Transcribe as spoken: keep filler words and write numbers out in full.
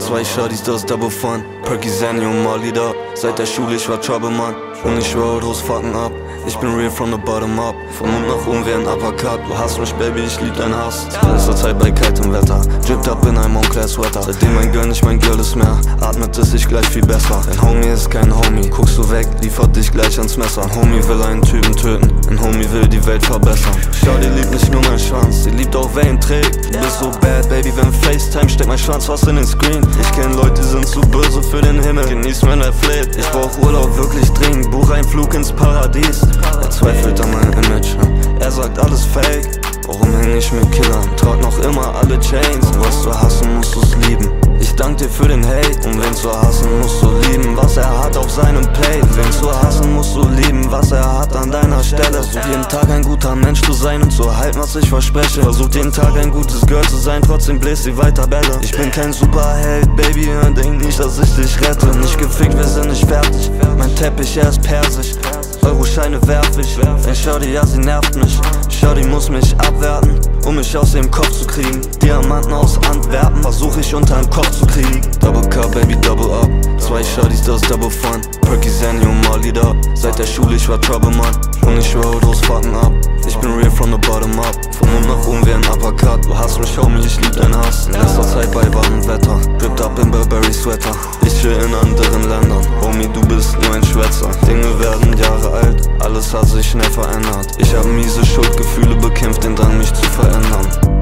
Zwei Shorties, das Double Fun, Perky, Zanny und Molly da. Seit der Schule, ich war Trouble, Mann. Und ich schwöre, Autos fucken ab. Ich bin real from the bottom up. Von Mund nach oben wie ein Uppercut. Du hasst mich, Baby, ich lieb dein Hass. Letzter Zeit bei kaltem Wetter. Dripped up in einem Montclair Sweater. Seitdem mein Girl nicht mein Girl ist mehr, atmet es sich gleich viel besser. Ein Homie ist kein Homie. Guckst du weg, liefert dich gleich ans Messer. Ein Homie will einen Typen töten. Ein Homie will die Welt verbessern. Schau, die liebt nicht nur mein Schwanz. Sie liebt auch, wer ihn trägt. Du bist so bad, Baby, wenn FaceTime steckt mein Schwanz fast in den Screen. Ich kenn Leute, die sind zu böse für den Himmel. Genieß, wenn er fleht. Ich brauch Urlaub wirklich dringend. Buch einen Flug ins Paradies. Er zweifelt an meinem Image. Er sagt alles fake. Warum häng ich mit Killern? Trag noch immer alle Chains. Und was du hassen, musst du's lieben. Ich dank dir für den Hate. Und wen zu hassen, musst du lieben, was er hat auf seinem Plate. Wen zu hassen, musst du lieben, was er hat an deiner Stelle. Versuch jeden Tag ein guter Mensch zu sein und zu halten, was ich verspreche. Versuch jeden Tag ein gutes Girl zu sein, trotzdem bläst sie weiter Bälle. Ich bin kein Superheld, Baby, und denk nicht, dass ich dich rette. Nicht gefickt, wir sind nicht fertig. Mein Teppich, er ist persisch. Euro-Scheine werf ich. Ey, Shorty, ja, sie nervt mich. Shorty muss mich abwerten, um mich aus dem Kopf zu kriegen. Diamanten aus Antwerpen versuch ich unter den Kopf zu kriegen. Double Cup, Baby, double up. Zwei Shorties, das Double Fun. Perky, Zanny und Molly da. Seit der Schule, ich war Trouble, Mann. Und ich schwöre, Autos fucken ab. Ich bin real from the bottom up. Von Mund nach oben wie ein Uppercut. Du hasst mich, Homie, ich lieb dein Hass. In letzter Zeit bei warmem Wetter. Dripped up in Burberry Sweater. Ich chill in anderen Ländern. Homie, du bist nur ein Schwätzer. Dinge werden Jahre alt. Alles hat sich schnell verändert. Ich hab miese Schuldgefühle bekämpft, den Drang mich zu verändern.